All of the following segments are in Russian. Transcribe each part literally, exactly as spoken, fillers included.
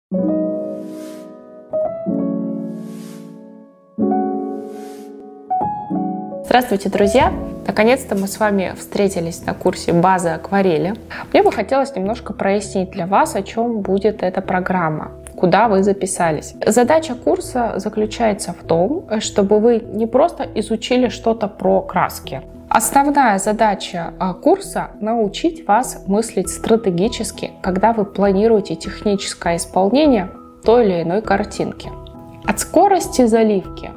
Здравствуйте, друзья! Наконец-то мы с вами встретились на курсе «Базы акварели». Мне бы хотелось немножко прояснить для вас, о чем будет эта программа, куда вы записались. Задача курса заключается в том, чтобы вы не просто изучили что-то про краски. Основная задача курса – научить вас мыслить стратегически, когда вы планируете техническое исполнение той или иной картинки. От скорости заливки,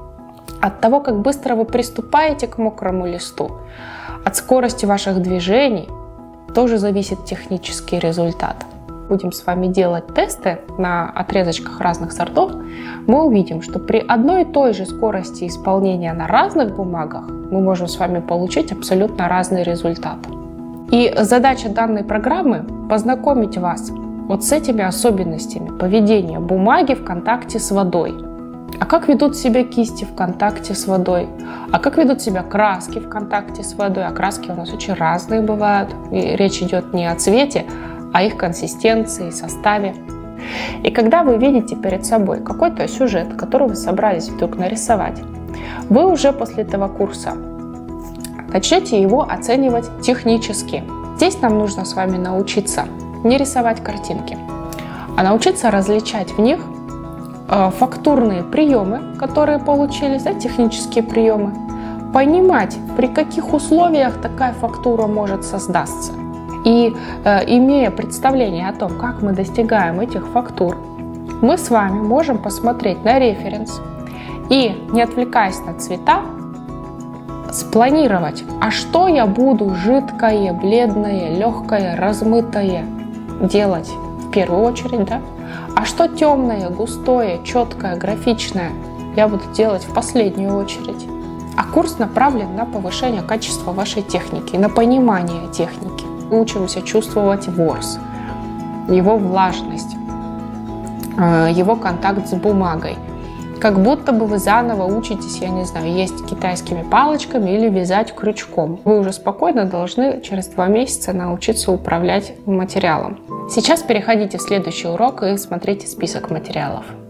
от того, как быстро вы приступаете к мокрому листу, от скорости ваших движений тоже зависит технический результат. Будем с вами делать тесты на отрезочках разных сортов, мы увидим, что при одной и той же скорости исполнения на разных бумагах мы можем с вами получить абсолютно разный результат. И задача данной программы – познакомить вас вот с этими особенностями поведения бумаги в контакте с водой. А как ведут себя кисти в контакте с водой? А как ведут себя краски в контакте с водой? А краски у нас очень разные бывают. И речь идет не о цвете, а о их консистенции, составе. И когда вы видите перед собой какой-то сюжет, который вы собрались вдруг нарисовать, вы уже после этого курса начнете его оценивать технически. Здесь нам нужно с вами научиться не рисовать картинки, а научиться различать в них фактурные приемы, которые получились, да, технические приемы, понимать, при каких условиях такая фактура может создаться. И э, имея представление о том, как мы достигаем этих фактур, мы с вами можем посмотреть на референс и, не отвлекаясь на цвета, спланировать, а что я буду жидкое, бледное, легкое, размытое делать в первую очередь, да? А что темное, густое, четкое, графичное я буду делать в последнюю очередь. А курс направлен на повышение качества вашей техники, на понимание техники. Мы учимся чувствовать ворс, его влажность, его контакт с бумагой. Как будто бы вы заново учитесь, я не знаю, есть китайскими палочками или вязать крючком. Вы уже спокойно должны через два месяца научиться управлять материалом. Сейчас переходите в следующий урок и смотрите список материалов.